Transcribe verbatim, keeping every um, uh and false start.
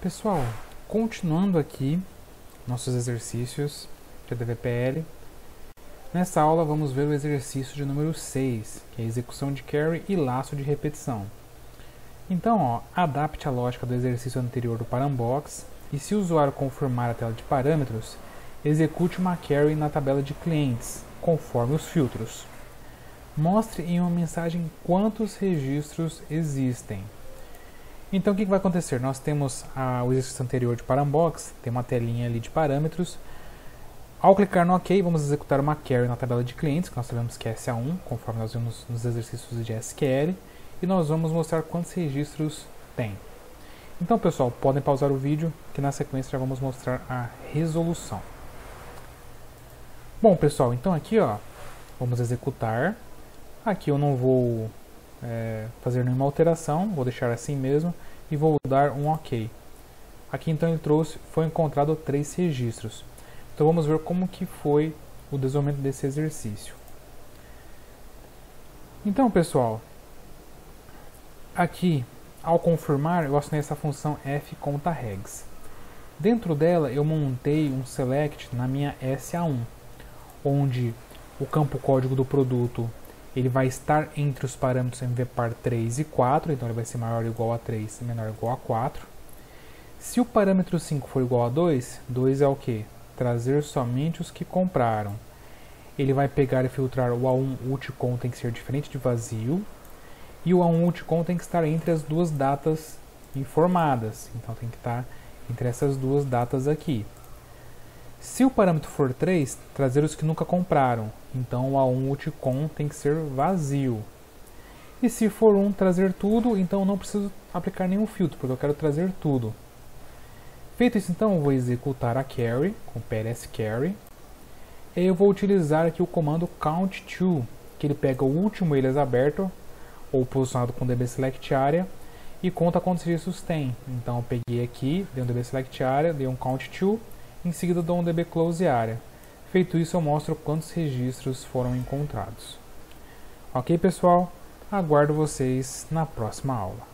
Pessoal, continuando aqui nossos exercícios de D V P L, nessa aula vamos ver o exercício de número seis, que é a execução de carry e laço de repetição. Então, ó, adapte a lógica do exercício anterior do Parambox e, se o usuário confirmar a tela de parâmetros, execute uma carry na tabela de clientes, conforme os filtros. Mostre em uma mensagem quantos registros existem. Então o que vai acontecer? Nós temos a, o exercício anterior de Parambox, tem uma telinha ali de parâmetros. Ao clicar no OK, vamos executar uma carry na tabela de clientes, que nós sabemos que é S A um, conforme nós vimos nos exercícios de S Q L, e nós vamos mostrar quantos registros tem. Então, pessoal, podem pausar o vídeo, que na sequência já vamos mostrar a resolução. Bom, pessoal, então aqui, ó, vamos executar. Aqui eu não vou é, fazer nenhuma alteração, vou deixar assim mesmo e vou dar um OK. Aqui então ele trouxe, foi encontrado três registros. Então vamos ver como que foi o desenvolvimento desse exercício. Então, pessoal, aqui ao confirmar eu assinei essa função fContaRegs. Dentro dela eu montei um select na minha S A um, onde o campo código do produto ele vai estar entre os parâmetros M V P A R três e quatro, então ele vai ser maior ou igual a três e menor ou igual a quatro. Se o parâmetro cinco for igual a dois, dois é o que? Trazer somente os que compraram. Ele vai pegar e filtrar o A um ulticom tem que ser diferente de vazio, e o A um ulticom tem que estar entre as duas datas informadas, então tem que estar entre essas duas datas aqui. Se o parâmetro for três, trazer os que nunca compraram, então o A um ulticom tem que ser vazio. E se for um, trazer tudo, então não preciso aplicar nenhum filtro, porque eu quero trazer tudo. Feito isso, então, eu vou executar a carry, com plscarry, e eu vou utilizar aqui o comando count2, que ele pega o último alias aberto, ou posicionado com dbSelectArea, e conta quantos registros tem. Então eu peguei aqui, dei um dbSelectArea, dei um count2, em seguida dou um dbCloseArea. Feito isso, eu mostro quantos registros foram encontrados. Ok, pessoal? Aguardo vocês na próxima aula.